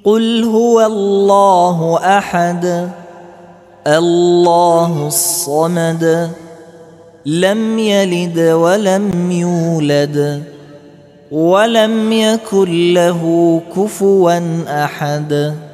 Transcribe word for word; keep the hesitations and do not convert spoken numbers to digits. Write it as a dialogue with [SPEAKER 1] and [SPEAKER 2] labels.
[SPEAKER 1] قل هو الله أحد الله الصمد لم يلد ولم يولد ولم يكن له كفوا أحد.